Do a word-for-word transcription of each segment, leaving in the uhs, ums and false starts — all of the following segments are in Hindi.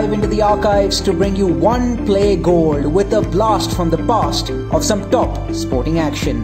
dive into the archives to bring you one play gold with a blast from the past of some top sporting action.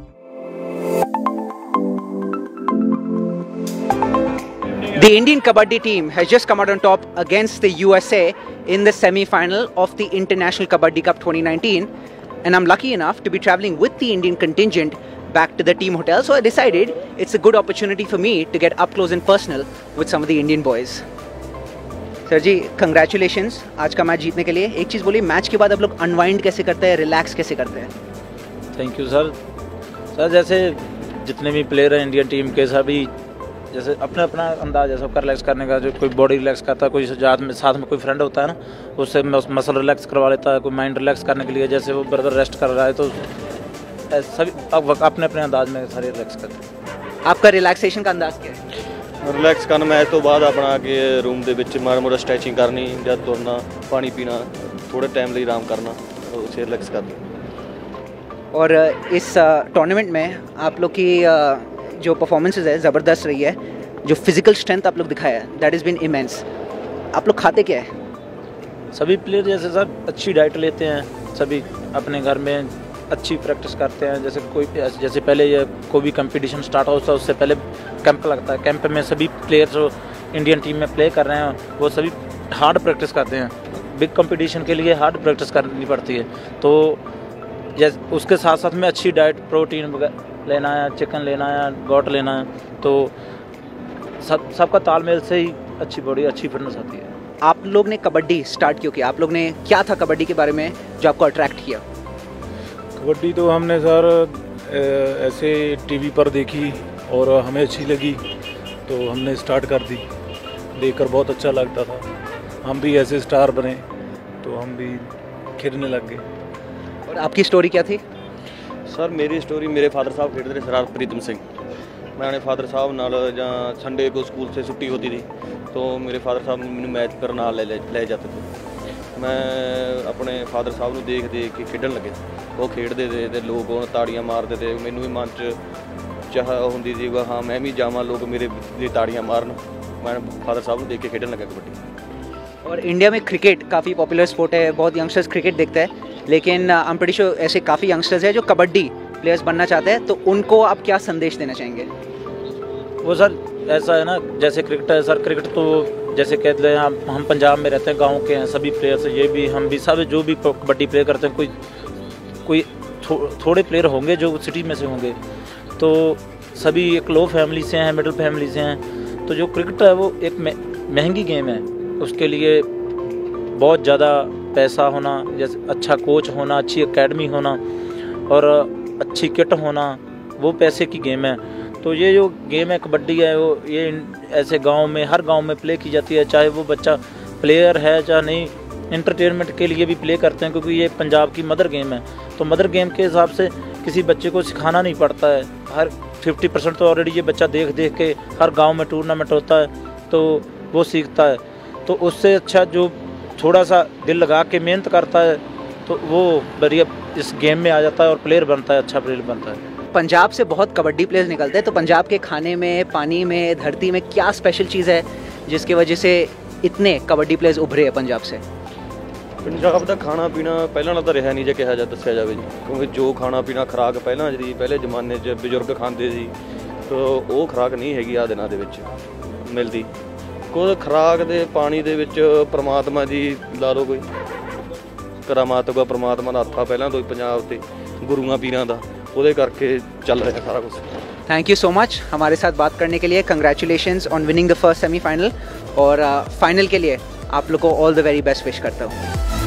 The Indian Kabaddi team has just come out on top against the U S A in the semi-final of the International Kabaddi Cup twenty nineteen, and I'm lucky enough to be traveling with the Indian contingent back to the team hotel, so I decided it's a good opportunity for me to get up close and personal with some of the Indian boys. Sir ji, congratulations आज का मैच जीतने के लिए. एक चीज़ बोलिए, मैच के बाद आप लोग अनवाइंड कैसे करते हैं, रिलैक्स कैसे करते हैं? Thank you sir. सर जैसे जितने भी प्लेयर हैं इंडियन टीम के, सभी जैसे अपना अपना अंदाज है सबका रिलैक्स करने का. जो कोई बॉडी रिलैक्स करता है, कोई साथ में साथ में कोई फ्रेंड होता है ना, उससे मसल रिलैक्स करवा लेता है. कोई माइंड रिलैक्स करने के लिए, जैसे वो ब्रदर रेस्ट कर रहा है, तो सभी अपने अपने अंदाज में सारे रिलैक्स करते हैं. आपका रिलैक्सेशन का अंदाज क्या है? रिलैक्स करना मैच तो बाद अपना के रूम ਦੇ ਵਿੱਚ ਮਾੜਾ ਮੋੜਾ ਸਟ੍ਰੈਚਿੰਗ ਕਰਨੀ ਜਾਂ ਤੁਰਨਾ, पानी पीना, थोड़े टाइम लिए आराम करना, उसे रिलैक्स करना. और इस टूर्नामेंट में आप लोग की जो परफॉर्मेंसेस है ज़बरदस्त रही है. जो फिजिकल स्ट्रेंथ आप लोग दिखाया है, दैट इज़ बीन इमेंस. आप लोग खाते क्या है? सभी प्लेयर जैसे सर अच्छी डाइट लेते हैं, सभी अपने घर में अच्छी प्रैक्टिस करते हैं. जैसे कोई जैसे पहले ये कोई भी कंपटीशन स्टार्ट होता है उससे पहले कैंप लगता है. कैंप में सभी प्लेयर जो इंडियन टीम में प्ले कर रहे हैं वो सभी हार्ड प्रैक्टिस करते हैं. बिग कंपटीशन के लिए हार्ड प्रैक्टिस करनी पड़ती है. तो जैसे उसके साथ साथ में अच्छी डाइट, प्रोटीन लेना है, चिकन लेना है, गोट लेना है, तो सब सबका तालमेल से ही अच्छी बॉडी, अच्छी फिटनेस आती है. आप लोग ने कबड्डी स्टार्ट क्यों किया? आप लोग ने क्या था कबड्डी के बारे में जो आपको अट्रैक्ट किया? कबड्डी तो हमने सर ऐसे टीवी पर देखी और हमें अच्छी लगी, तो हमने स्टार्ट कर दी. देखकर बहुत अच्छा लगता था. हम भी ऐसे स्टार बने तो हम भी खेलने लग गए. और आपकी स्टोरी क्या थी? सर मेरी स्टोरी, मेरे फादर साहब खेलते थे सरदार प्रीतम सिंह. मैं अपने फादर साहब नाल ਜਾਂ संडे को स्कूल से छुट्टी होती थी तो मेरे फादर साहब मैंने मैच पर नाल ले ले जाते थे. मैं अपने फादर साहब ਨੂੰ देख देख के खेडन लगे. वो खेडते थे तो लोग ताड़ियां मारते थे. मैनू भी मन च चाह होंदी थी हाँ मैं भी जावां, लोग मेरे लिए ताड़ियां मारन. मैं फादर साहब ਨੂੰ देख के खेडन लगा कबड्डी. और इंडिया में क्रिकेट काफ़ी पॉपुलर स्पोर्ट है, बहुत यंगस्टर्स क्रिकेट देखते हैं, लेकिन आई एम प्रीटी श्योर ऐसे काफ़ी यंगस्टर्स हैं जो कबड्डी प्लेयर्स बनना चाहते हैं, तो उनको आप क्या संदेश देना चाहेंगे? वो सर ऐसा है ना, जैसे क्रिकेट है सर, क्रिकेट तो जैसे कहते हैं हम हम पंजाब में रहते हैं, गांव के हैं सभी प्लेयर्स. ये भी हम भी सब जो भी कबड्डी प्ले करते हैं, कोई कोई थो, थोड़े प्लेयर होंगे जो सिटी में से होंगे, तो सभी एक लो फैमिली से हैं, मिडिल फैमिली से हैं. तो जो क्रिकेट है वो एक महंगी गेम है. उसके लिए बहुत ज़्यादा पैसा होना, जैसे अच्छा कोच होना, अच्छी एकेडमी होना और अच्छी किट होना, वो पैसे की गेम है. तो ये जो गेम है कबड्डी है, वो ये ऐसे गांव में, हर गांव में प्ले की जाती है. चाहे वो बच्चा प्लेयर है चाहे नहीं, एंटरटेनमेंट के लिए भी प्ले करते हैं, क्योंकि ये पंजाब की मदर गेम है. तो मदर गेम के हिसाब से किसी बच्चे को सिखाना नहीं पड़ता है. हर फिफ्टी परसेंट तो ऑलरेडी ये बच्चा देख देख के, हर गांव में टूर्नामेंट होता है तो वो सीखता है. तो उससे अच्छा जो थोड़ा सा दिल लगा के मेहनत करता है तो वो बढ़िया इस गेम में आ जाता है और प्लेयर बनता है, अच्छा प्लेयर बनता है. पंजाब से बहुत कबड्डी प्लेयर्स निकलते हैं, तो पंजाब के खाने में, पानी में, धरती में क्या स्पेशल चीज़ है जिसकी वजह से इतने कबड्डी प्लेयर्स उभरे हैं पंजाब से? पंजाब का खाना पीना पहला ना तो रहा नहीं, जो कहा जा दसिया जाए जी, क्योंकि जो खाना पीना खुराक पहला जी पहले जमाने च बजुर्ग खाते सी, तो वो खुराक नहीं हैगी आ दिनों के मिलती. कुछ खुराक दे पानी दे विच परमात्मा जी ला लो, कोई करामात होगा, परमात्मा का हत्थ आ पहला तो ही पंजाब ते गुरुआं पीरां दा, ਉਹਦੇ ਕਰਕੇ ਚੱਲ ਰਿਹਾ सारा कुछ. थैंक यू सो मच हमारे साथ बात करने के लिए. Congratulations on winning the first semifinal, और फाइनल uh, के लिए आप लोग को all the very best wish करता हूँ.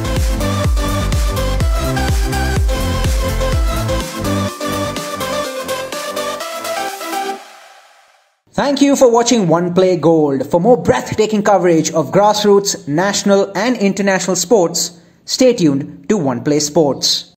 Thank you for watching One Play Gold. For more breathtaking coverage of grassroots, national and international sports, stay tuned to One Play Sports.